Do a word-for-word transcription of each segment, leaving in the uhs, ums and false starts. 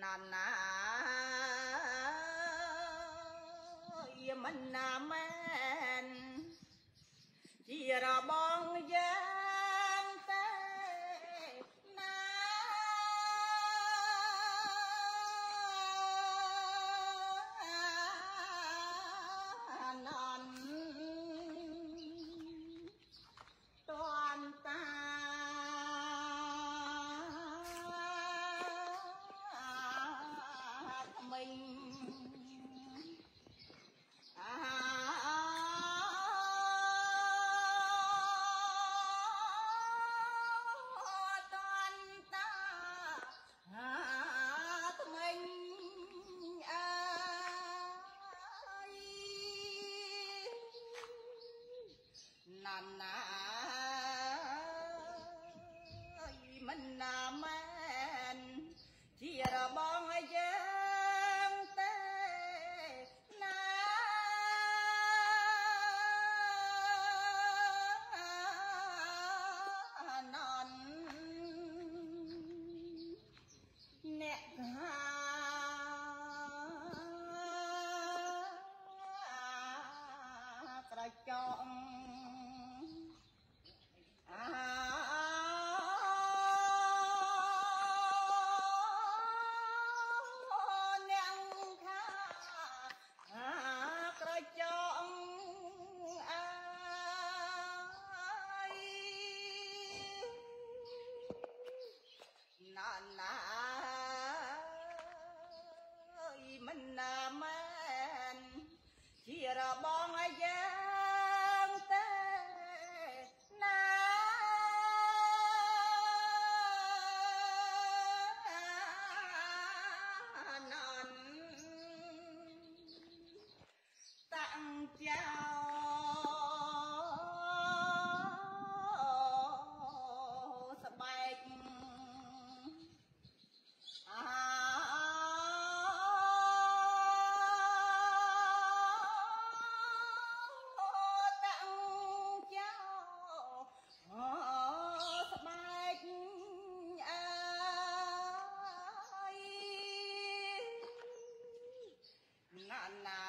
ណានណាយមិនណាមែនជារបងយ៉ាងទេណានន់តន់តាមិញអាតន់តាថ្មិញអើយណានណាមិនណាមែនជារបងយើងទេណានន់អ្នកថាក្រចកអាណានណាមិនណាមែនជារបងយើងទេណានន់តាំងចោស្បែកណាណា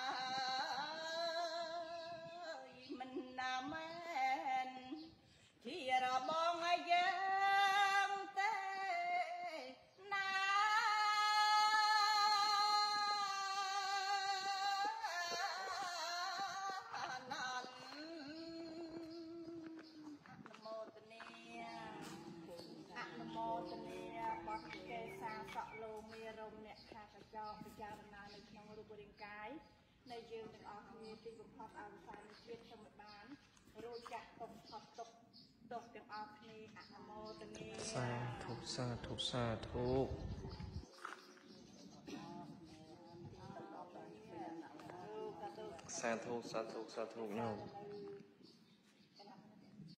មិនណាមែនជារបងយើងទេណានន់អនុមោទនាអនុមោទនាបទកេសាសក់លោមេរមអ្នកខាកចោពិចារណានៅក្នុងរូបរាងកាយនៃយើងទាំងអស់គ្នាទីបំផុតអវសានជាតិសម្បានរួចចាក់ទុកផុតទុកទោះទាំងអស់គ្នាអនុមោទនាសាធុសាធុសាធុសាធុសាធុសាធុញោម